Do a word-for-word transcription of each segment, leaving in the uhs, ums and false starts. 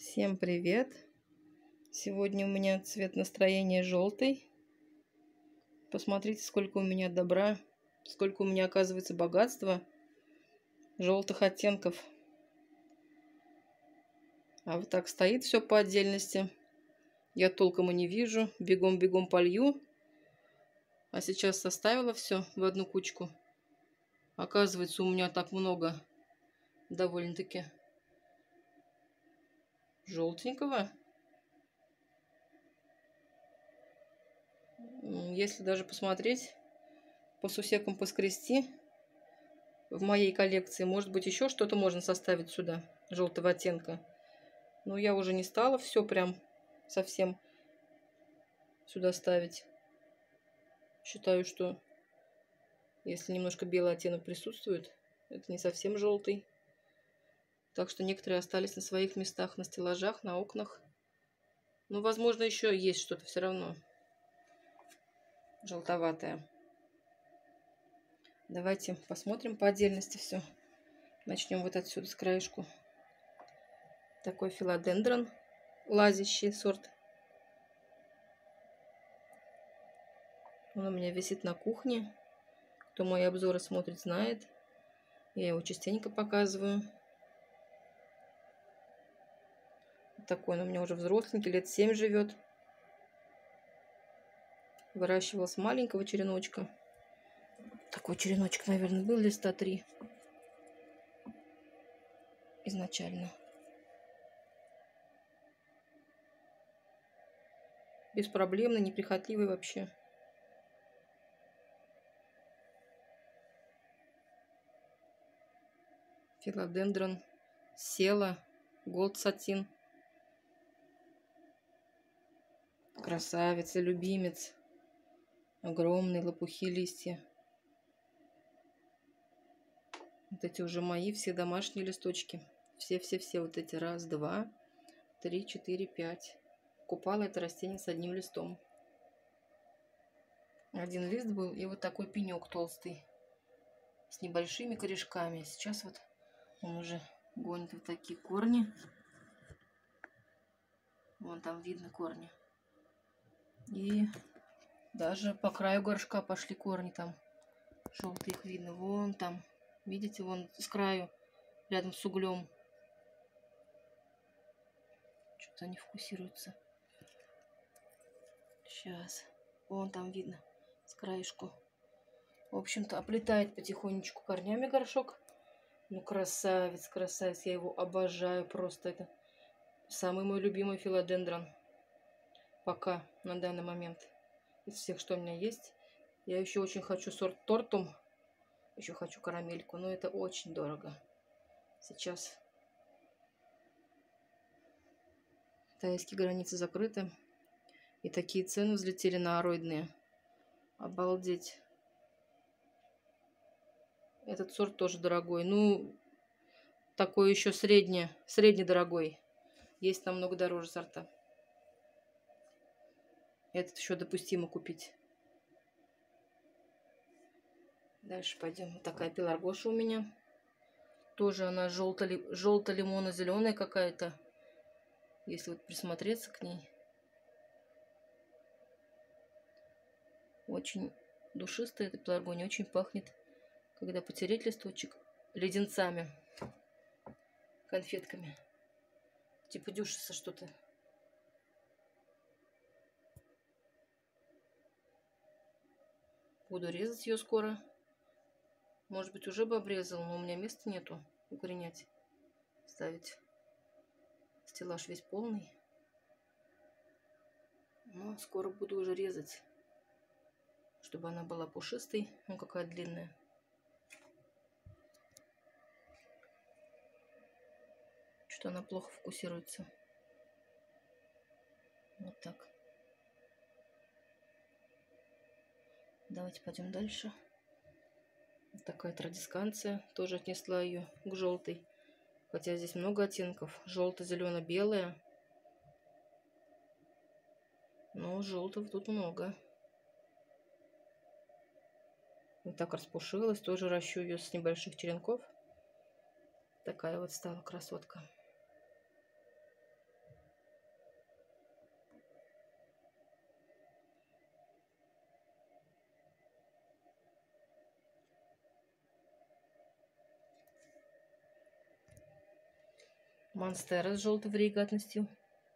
Всем привет! Сегодня у меня цвет настроения желтый. Посмотрите, сколько у меня добра, сколько у меня оказывается богатства желтых оттенков. А вот так стоит все по отдельности. Я толком и не вижу. Бегом-бегом полью. А сейчас составила все в одну кучку. Оказывается, у меня так много довольно-таки желтенького. Если даже посмотреть, по сусекам поскрести, в моей коллекции, может быть, еще что-то можно составить сюда, желтого оттенка. Но я уже не стала все прям совсем сюда ставить. Считаю, что если немножко белый оттенок присутствует, это не совсем желтый. Так что некоторые остались на своих местах, на стеллажах, на окнах. Ну, возможно, еще есть что-то все равно желтоватое. Давайте посмотрим по отдельности все. Начнем вот отсюда, с краешку. Такой филодендрон, лазящий сорт. Он у меня висит на кухне. Кто мои обзоры смотрит, знает. Я его частенько показываю. Такой он у меня уже взросленький, лет семь живет. Выращивал с маленького череночка. Такой череночек, наверное, был листа три. Изначально. Беспроблемный, неприхотливый вообще. Филодендрон, села, голд сатин. Красавица, любимец. Огромные лопухи листья. Вот эти уже мои, все домашние листочки. Все-все-все вот эти. Раз, два, три, четыре, пять. Купала это растение с одним листом. Один лист был и вот такой пенек толстый. С небольшими корешками. Сейчас вот он уже гонит вот такие корни. Вон там видно корни. И даже по краю горшка пошли корни там. Желтые их видно. Вон там. Видите, вон с краю, рядом с углем. Что-то они фокусируются. Сейчас. Вон там видно. С краешку. В общем-то, оплетает потихонечку корнями горшок. Ну, красавец, красавец. Я его обожаю просто. Это самый мой любимый филодендрон. Пока, на данный момент. Из всех, что у меня есть. Я еще очень хочу сорт тортум. Еще хочу карамельку. Но это очень дорого. Сейчас китайские границы закрыты. И такие цены взлетели на ароидные. Обалдеть. Этот сорт тоже дорогой. Ну, такой еще средне, среднедорогой. Есть намного дороже сорта. Этот еще допустимо купить. Дальше пойдем. Вот такая пеларгоша у меня. Тоже она желто-лимонно-зеленая какая-то. Если вот присмотреться к ней. Очень душистая эта пеларгония. Очень пахнет, когда потереть листочек, леденцами, конфетками. Типа дюшиса что-то. Буду резать ее скоро. Может быть, уже бы обрезал, но у меня места нету укоренять, ставить. Стеллаж весь полный. Но скоро буду уже резать, чтобы она была пушистой. Ну, какая длинная. Что-то она плохо фокусируется. Вот так. Давайте пойдем дальше. Вот такая традисканция. Тоже отнесла ее к желтой. Хотя здесь много оттенков. Желто-зелено-белая. Но желтого тут много. Вот так распушилась. Тоже ращу ее с небольших черенков. Такая вот стала красотка. Монстера с желтой варигатностью.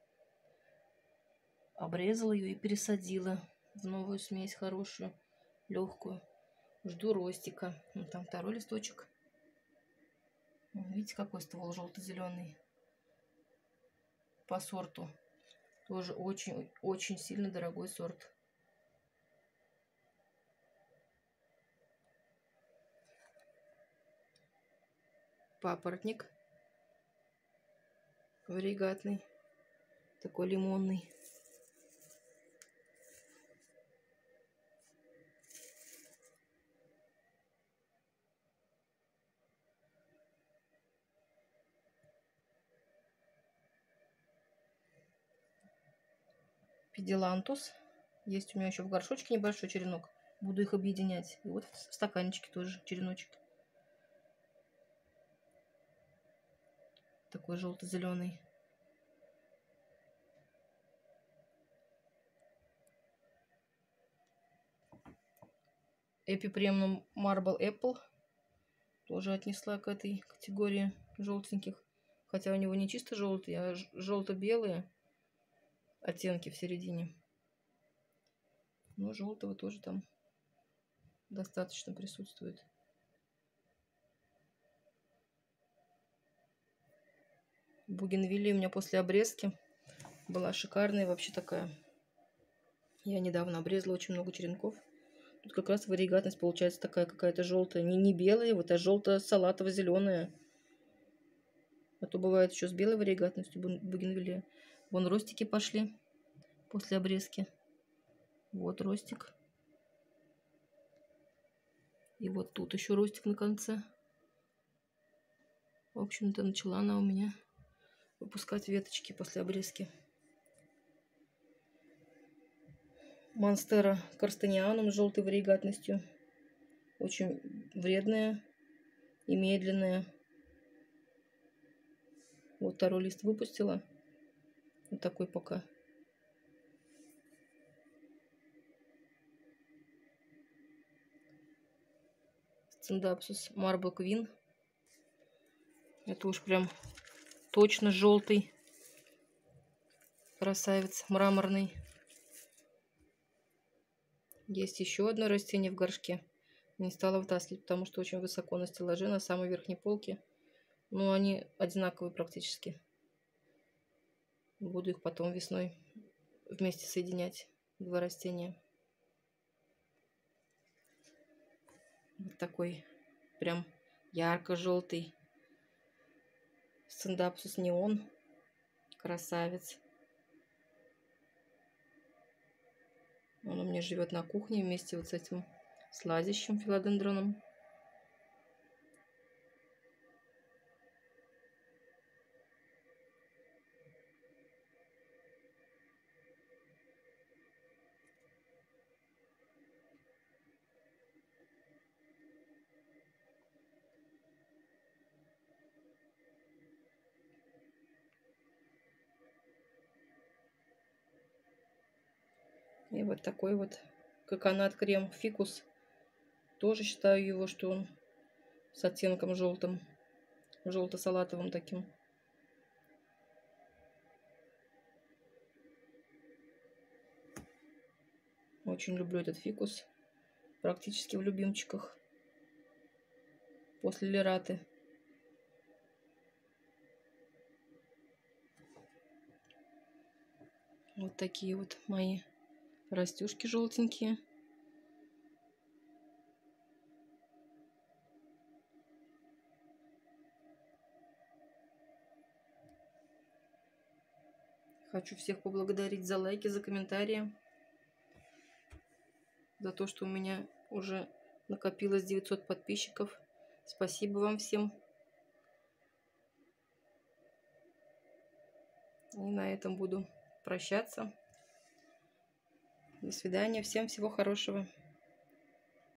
Обрезала ее и пересадила в новую смесь хорошую, легкую. Жду ростика. Ну, там второй листочек. Видите, какой ствол желто-зеленый. По сорту. Тоже очень-очень сильно дорогой сорт. Папоротник. Варигатный. Такой лимонный. Педилантус. Есть у меня еще в горшочке небольшой черенок. Буду их объединять. И вот в стаканчике тоже череночек. Такой желто-зеленый. Эпипремнум Marble Apple. Тоже отнесла к этой категории желтеньких. Хотя у него не чисто желтые, а желто-белые оттенки в середине. Но желтого тоже там достаточно присутствует. Бугенвилия у меня после обрезки была шикарная, вообще такая. Я недавно обрезала очень много черенков. Тут как раз варигатность получается такая какая-то желтая. Не, не белая, вот, а желто-салатово-зеленая. А то бывает еще с белой варигатностью бугенвилия. Вон ростики пошли после обрезки. Вот ростик. И вот тут еще ростик на конце. В общем-то, начала она у меня выпускать веточки после обрезки. Монстера карстенианум с желтой варигатностью. Очень вредная и медленная. Вот второй лист выпустила. Вот такой пока. Сциндапсус Marble Queen. Это уж прям точно желтый красавец, мраморный. Есть еще одно растение в горшке. Не стала вытаскивать, потому что очень высоко на стеллаже, на самой верхней полке. Но они одинаковые практически. Буду их потом весной вместе соединять. Два растения. Вот такой прям ярко-желтый Сциндапсус неон. Красавец. Он у меня живет на кухне вместе вот с этим сладящим филодендроном. И вот такой вот коконат крем фикус. Тоже считаю его, что он с оттенком желтым, желто-салатовым таким. Очень люблю этот фикус. Практически в любимчиках. После лираты. Вот такие вот мои растюшки желтенькие. Хочу всех поблагодарить за лайки, за комментарии. За то, что у меня уже накопилось девятьсот подписчиков. Спасибо вам всем. И на этом буду прощаться. До свидания. Всем всего хорошего.